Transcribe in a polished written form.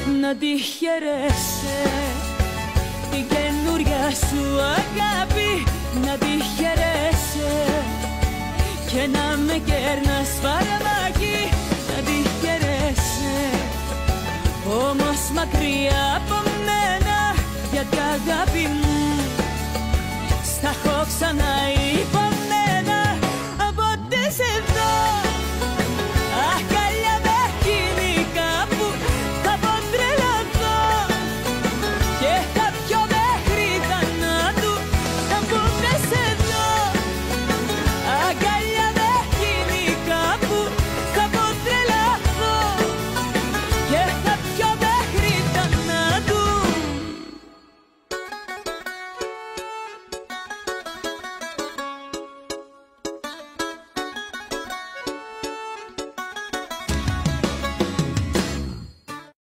να τη χαιρέσαι, την καινούρια σου αγάπη να τη χαιρέσαι, και να με κέρνας φαρμάκι να τη χαιρέσαι. Όμως μακριά από μένα, γιατί αγάπη μου στα έχω ξανά